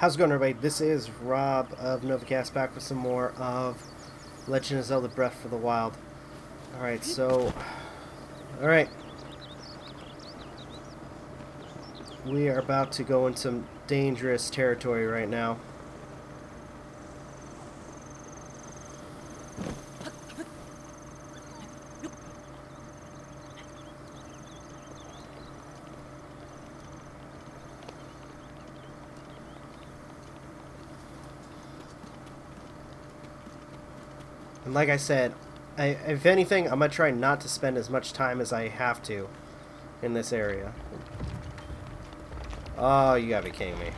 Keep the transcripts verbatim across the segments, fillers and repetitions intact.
How's it going, everybody? This is Rob of Novacast, back with some more of Legend of Zelda Breath of the Wild. Alright, so... Alright. We are about to go into some dangerous territory right now. And like I said, I, if anything, I'm going to try not to spend as much time as I have to in this area. Oh, you gotta be kidding me.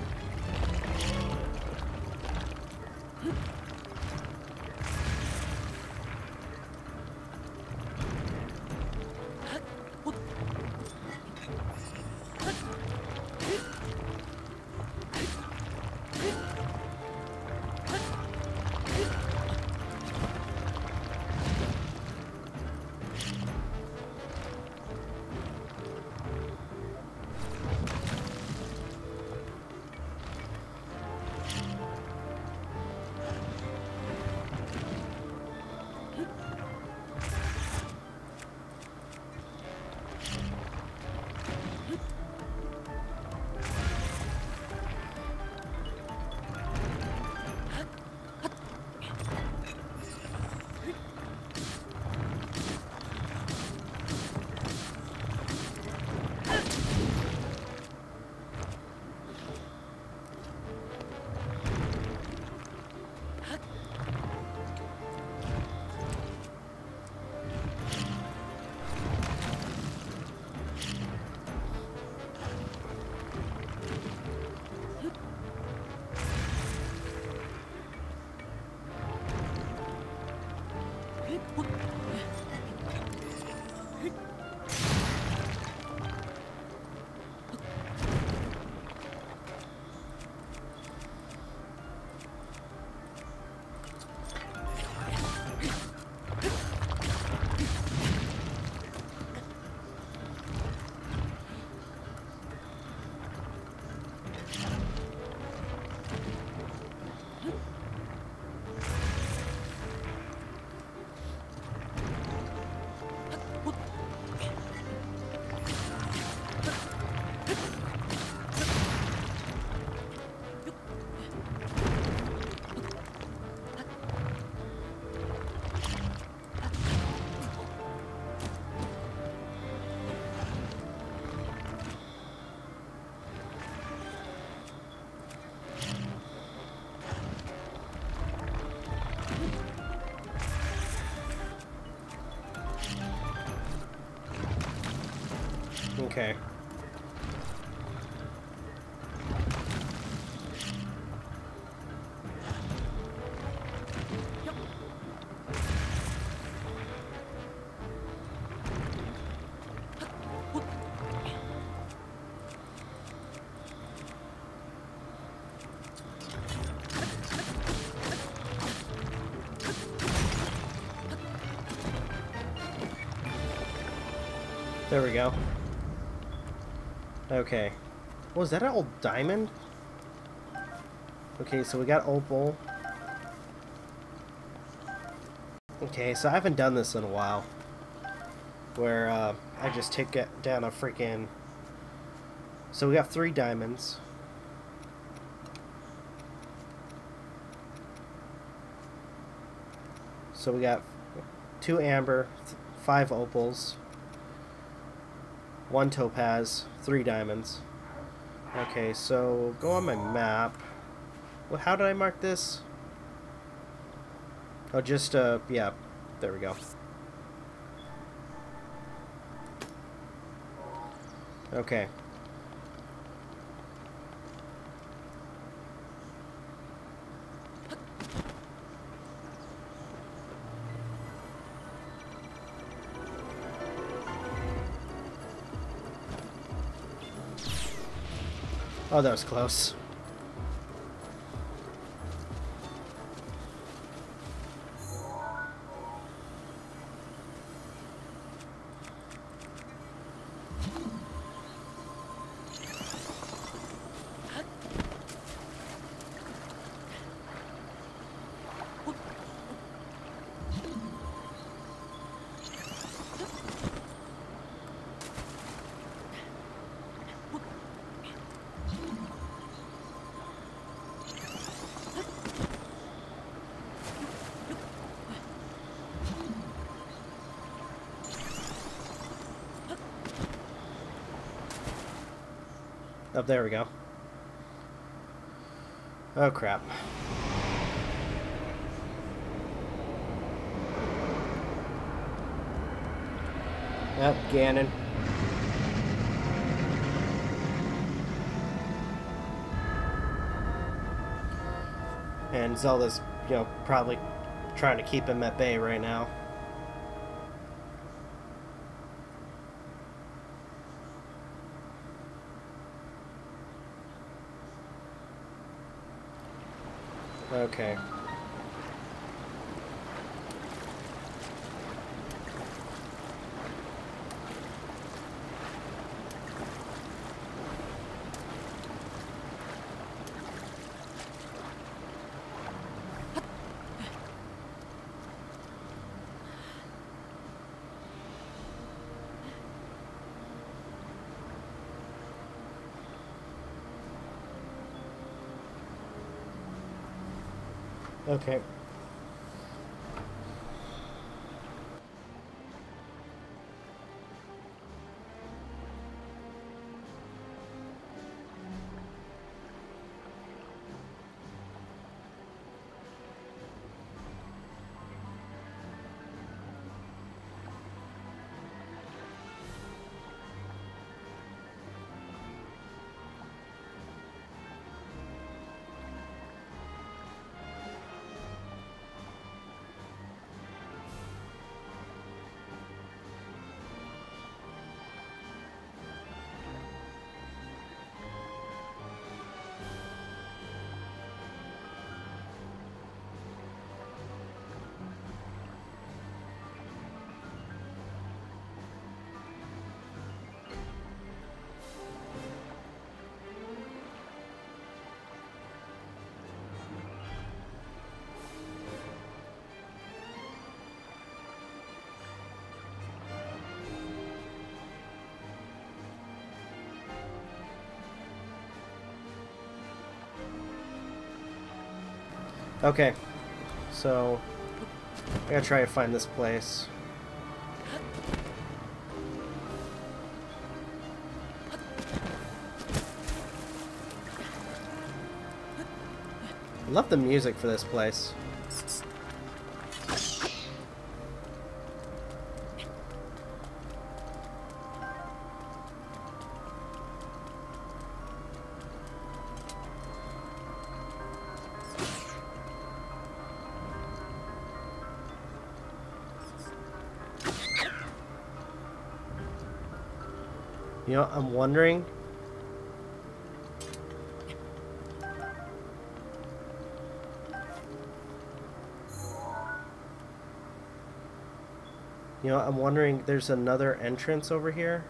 Okay. There we go. Okay. Oh, is that an old diamond? Okay, so we got opal. Okay, so I haven't done this in a while. Where uh, I just take it down a freaking... So we got three diamonds. So we got two amber, five opals, one topaz, three diamonds. Okay, so go on my map. Well, how did I mark this? Oh, just, uh, yeah, there we go. Okay. Oh, that was close. Oh, there we go. Oh, crap. Yep, Ganon. And Zelda's, you know, probably trying to keep him at bay right now. Okay. Okay. Okay, so I gotta try to find this place. I love the music for this place. You know, I'm wondering. You know, I'm wondering, there's another entrance over here.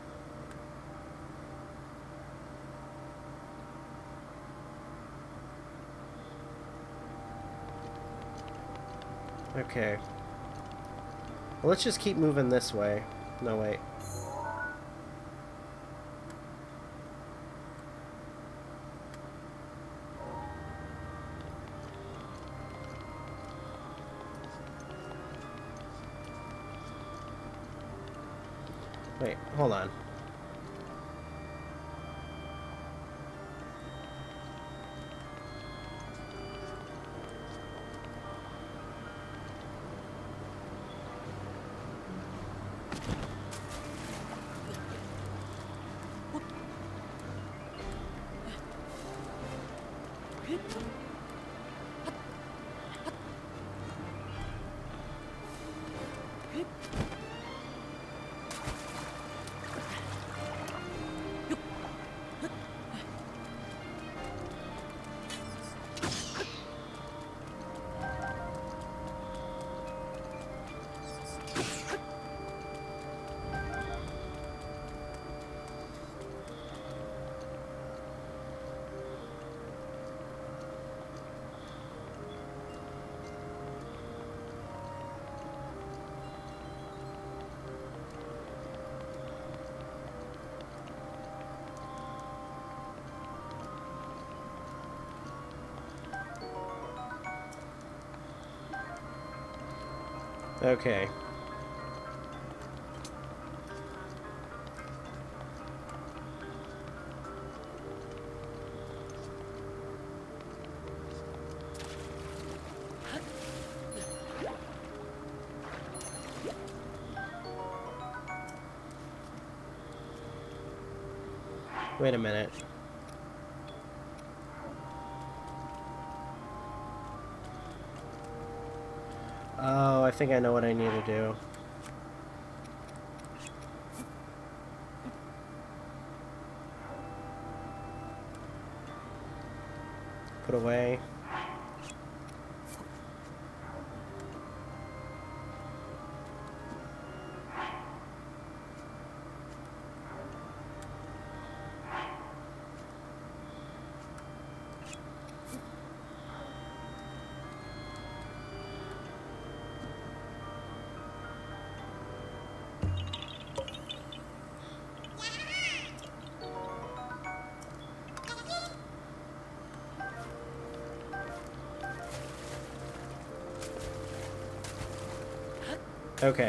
Okay. Well, let's just keep moving this way. No, wait. Wait, hold on. Okay. Wait a minute. Oh, I think I know what I need to do. Put away. Okay.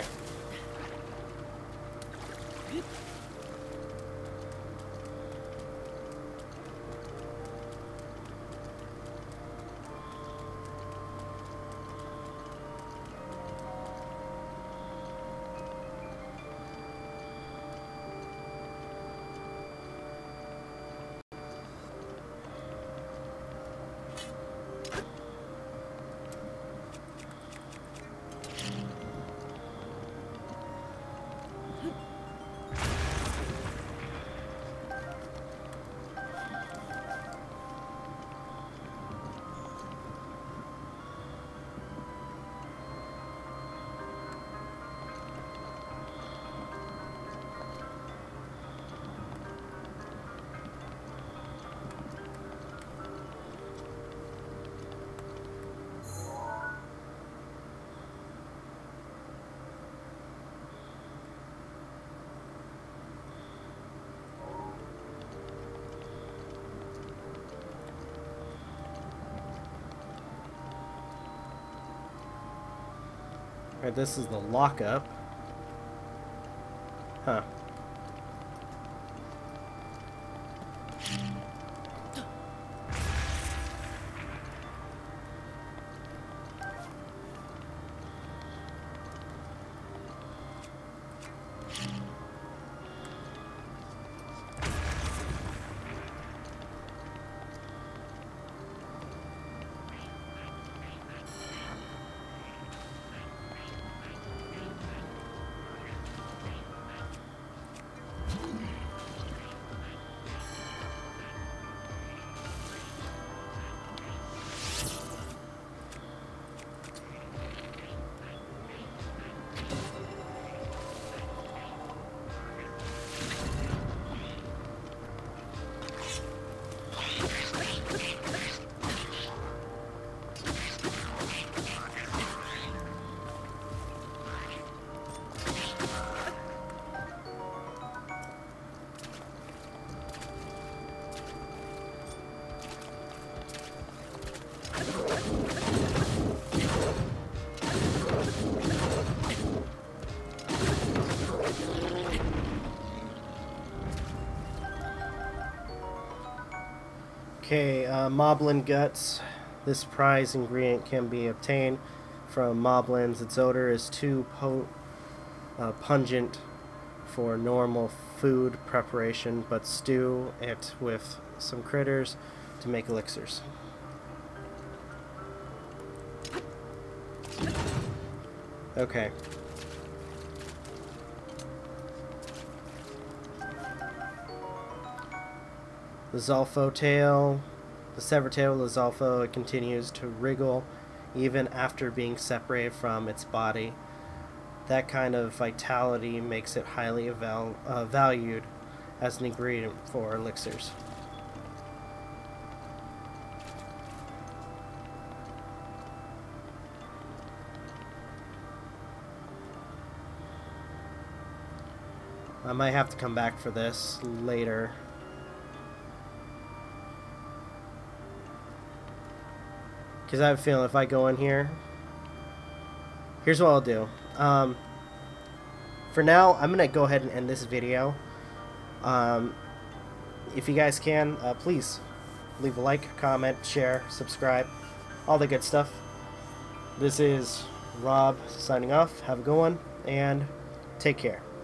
Alright, this is the lockup. Huh. Okay, uh, Moblin Guts. This prize ingredient can be obtained from Moblins. Its odor is too po uh, pungent for normal food preparation, but stew it with some critters to make elixirs. Okay. The Zolfo tail, the severed tail of the Zolfo, it continues to wriggle even after being separated from its body. That kind of vitality makes it highly val uh, valued as an ingredient for elixirs. I might have to come back for this later. Because I have a feeling if I go in here... Here's what I'll do. Um, for now, I'm going to go ahead and end this video. Um, if you guys can, uh, please leave a like, comment, share, subscribe, all the good stuff. This is Rob signing off. Have a good one, and take care.